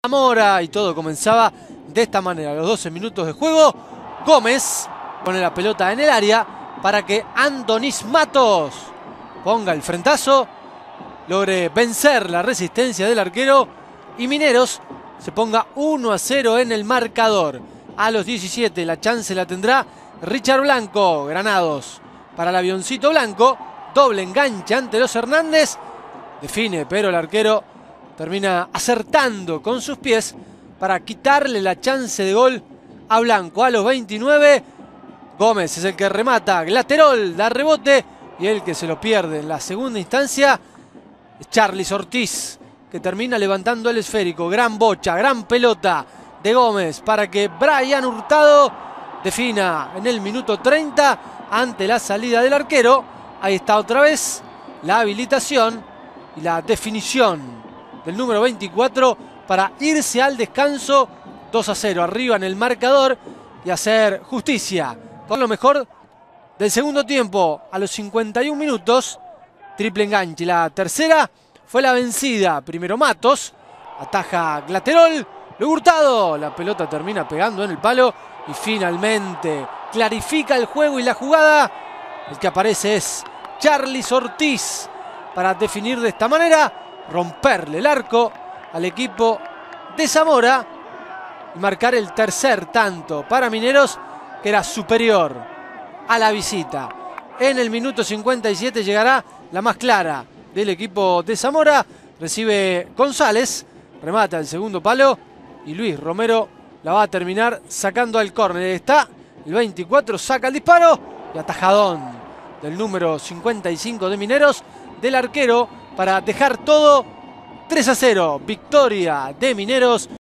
Zamora y todo comenzaba de esta manera. A los 12 minutos de juego, Gómez pone la pelota en el área para que Andonis Matos ponga el frentazo, logre vencer la resistencia del arquero y Mineros se ponga 1-0 en el marcador. A los 17 la chance la tendrá Richard Blanco. Granados para el avioncito blanco. Doble enganche ante los Hernández. Define, pero el arquero termina acertando con sus pies para quitarle la chance de gol a Blanco. A los 29, Gómez es el que remata. Glaterol da rebote y el que se lo pierde en la segunda instancia es Charlis Ortiz, que termina levantando el esférico. Gran bocha, gran pelota de Gómez para que Brian Hurtado defina en el minuto 30 ante la salida del arquero. Ahí está otra vez la habilitación y la definición del número 24 para irse al descanso 2-0 arriba en el marcador y hacer justicia con lo mejor del segundo tiempo. A los 51 minutos, triple enganche. La tercera fue la vencida. Primero Matos, ataja Glaterol, luego Hurtado. La pelota termina pegando en el palo y finalmente clarifica el juego y la jugada. El que aparece es Charlis Ortiz para definir de esta manera, romperle el arco al equipo de Zamora y marcar el tercer tanto para Mineros, que era superior a la visita. En el minuto 57 llegará la más clara del equipo de Zamora. Recibe González, remata el segundo palo y Luis Romero la va a terminar sacando al córner. Está el 24, saca el disparo y atajadón del número 55 de Mineros, del arquero, para dejar todo 3-0. Victoria de Mineros.